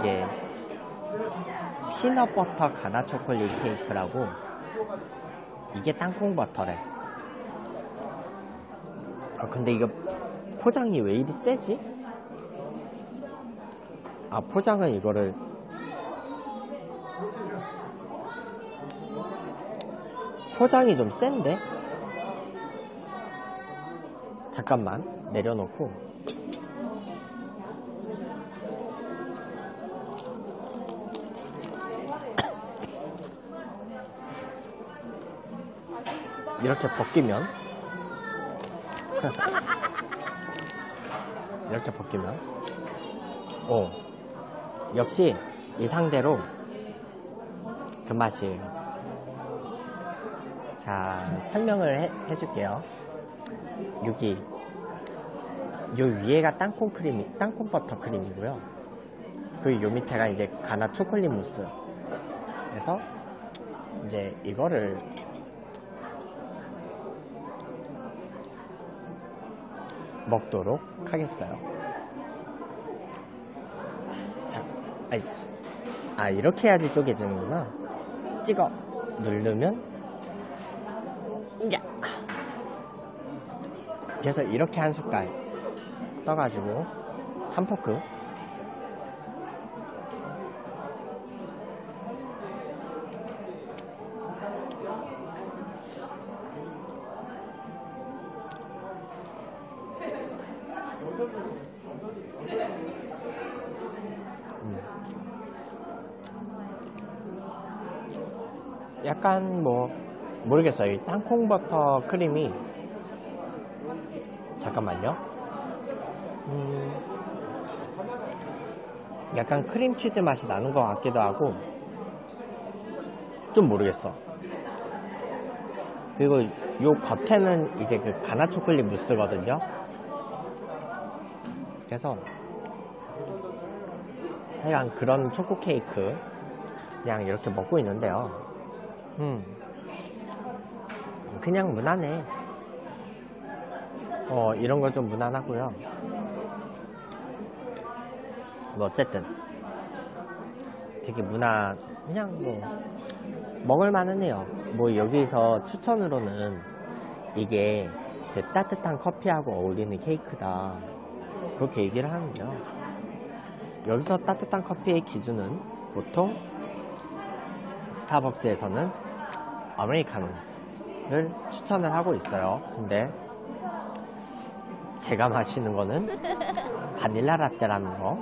이게 피넛버터 가나 초콜릿 케이크라고. 이게 땅콩버터래. 근데 이거 포장이 왜 이리 세지? 포장은 이거를 포장이 좀 센데? 잠깐만 내려놓고 이렇게 벗기면 이렇게 벗기면 역시 이 상대로 그 맛이에요. 자, 설명을 해줄게요. 여기 요 위에가 땅콩 버터 크림이고요. 그리고 요 밑에가 이제 가나 초콜릿 무스. 그래서 이제 이거를 먹도록 하겠어요. 자, 이렇게 해야지 쪼개지는구나. 찍어 누르면 그래서 이렇게 한 숟갈 떠가지고 한 포크 약간 모르겠어요. 이 땅콩버터 크림이 잠깐만요. 약간 크림치즈 맛이 나는 것 같기도 하고 좀 모르겠어. 그리고 요 겉에는 이제 그 가나 초콜릿 무스거든요. 그래서 하여간 그런 초코 케이크 그냥 이렇게 먹고 있는데요. 그냥 무난해. 이런 거 좀 무난하고요. 어쨌든 되게 그냥 먹을만은 해요. 여기서 추천으로는 이게 그 따뜻한 커피하고 어울리는 케이크다 그렇게 얘기를 하는데요. 여기서 따뜻한 커피의 기준은 보통 스타벅스에서는 아메리카노를 추천을 하고 있어요. 근데 제가 마시는 거는 바닐라 라떼라는 거.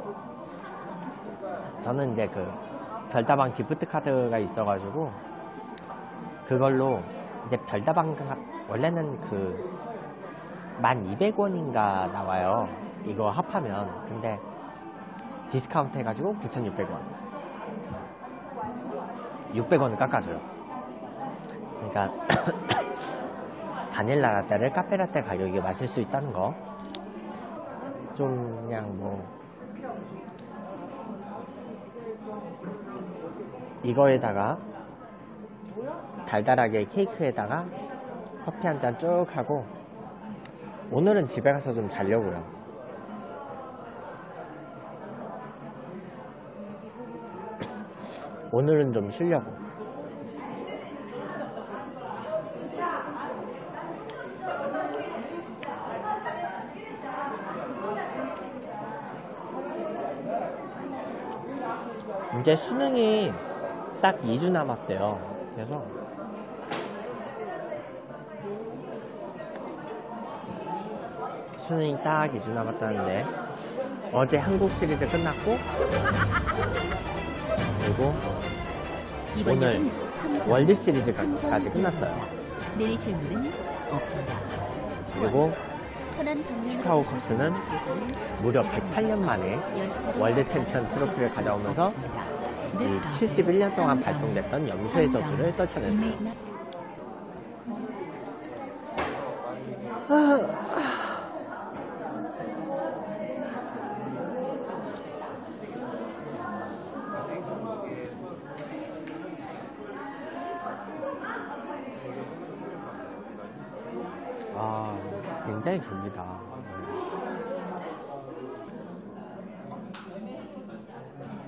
저는 이제 그 별다방 기프트 카드가 있어가지고 그걸로 이제 별다방 원래는 그 1200원인가 나와요. 이거 합하면. 근데 디스카운트 해가지고 9,600원 600원을 깎아줘요. 그러니까 바닐라 라떼를 카페라떼 가격에 마실 수 있다는 거. 좀 그냥 이거에다가 달달하게 케이크에다가 커피 한 잔 쭉 하고 오늘은 집에 가서 좀 자려고요. 오늘은 좀 쉬려고. 이제 수능이 딱 2주 남았어요. 그래서 수능이 딱 2주 남았다는데 어제 한국 시리즈 끝났고 그리고 오늘 월드 시리즈까지 끝났어요. 내리실 문은 없습니다. 그리고 시카고 컵스는 무려 108년 만에 월드 챔피언 트로피를 가져오면서 이 71년 동안 발동됐던 염수의 저주를 떨쳐냈어요. 굉장히 졸리다.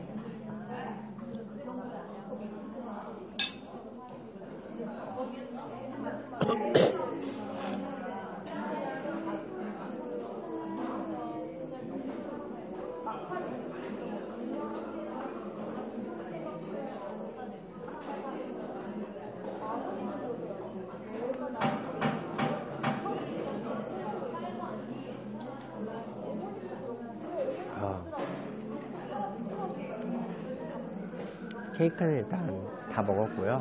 케이크는 일단 다 먹었고요.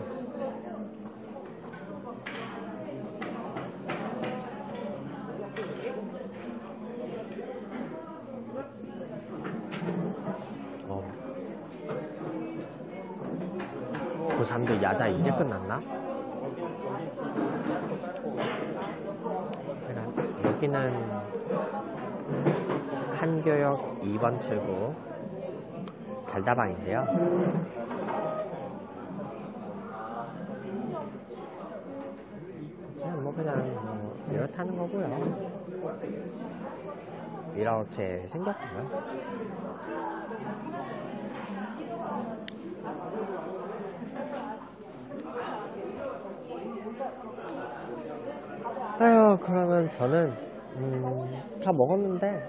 고3도 야자 이제 끝났나? 여기는 한교역 2번 출구 별다방인데요. 그냥 이렇다는 거고요. 이렇게 생겼고요. 아유, 그러면 저는 다 먹었는데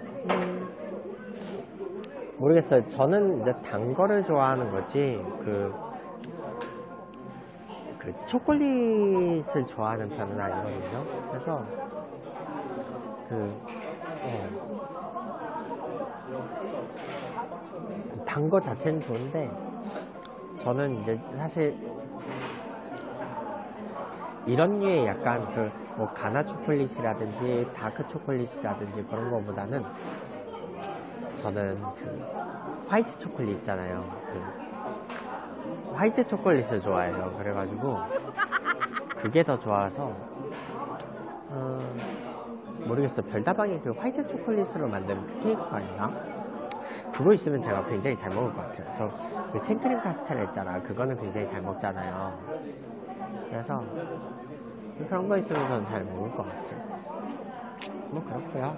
모르겠어요. 저는 이제 단 거를 좋아하는 거지 그 초콜릿을 좋아하는 편은 아니거든요. 그래서 단 거 자체는 좋은데 저는 이제 사실 이런 류의 약간 뭐 가나 초콜릿이라든지 다크 초콜릿이라든지 그런 거보다는 저는 화이트 초콜릿 있잖아요. 화이트 초콜릿을 좋아해요. 그래가지고 그게 더 좋아서 모르겠어요. 별다방이 화이트 초콜릿으로 만든 케이크가 있나? 그거 있으면 제가 굉장히 잘 먹을 것 같아요. 저 생크림 카스텔라 있잖아. 그거는 굉장히 잘 먹잖아요. 그래서 그런 거 있으면 저는 잘 먹을 것 같아요. 뭐 그렇고요.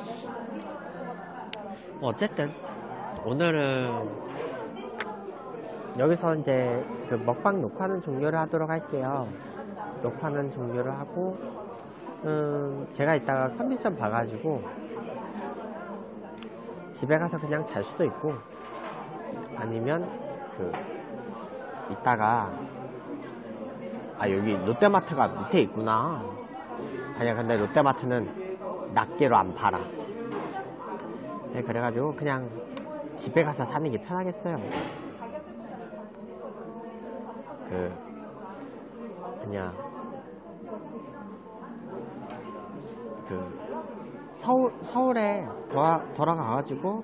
어쨌든 오늘은 여기서 이제 먹방 녹화는 종료를 하도록 할게요. 녹화는 종료를 하고 제가 이따가 컨디션 봐가지고 집에 가서 그냥 잘 수도 있고 아니면 이따가 여기 롯데마트가 밑에 있구나. 아니야, 근데 롯데마트는 낱개로 안 팔아. 네, 그래가지고 그냥 집에 가서 사는 게 편하겠어요. 그냥 서울에 돌아가가지고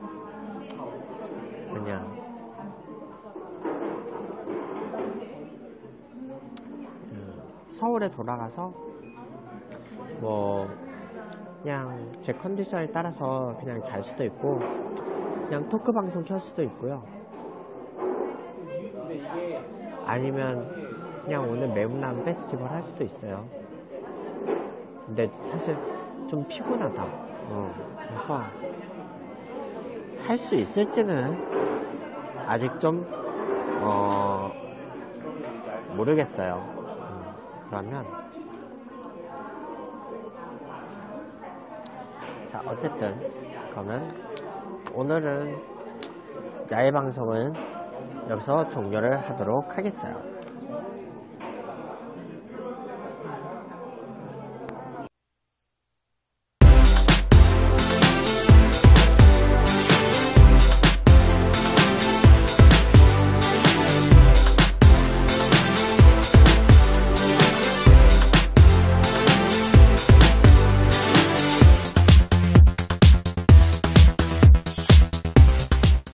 그냥 서울에 돌아가서 뭐 그냥 제 컨디션에 따라서 그냥 잘 수도 있고 그냥 토크 방송 켤 수도 있고요. 아니면 그냥 오늘 매운남 페스티벌 할 수도 있어요. 근데 사실 좀 피곤하다. 그래서 할 수 있을지는 아직 좀 모르겠어요. 그러면 자, 어쨌든 그러면 오늘은 야외 방송은 여기서 종료를 하도록 하겠어요.